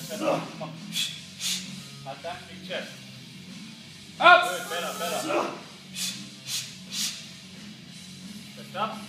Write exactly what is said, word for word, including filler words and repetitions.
better. Come on. Attack, big chest. Up! Good, better, better. Lift up.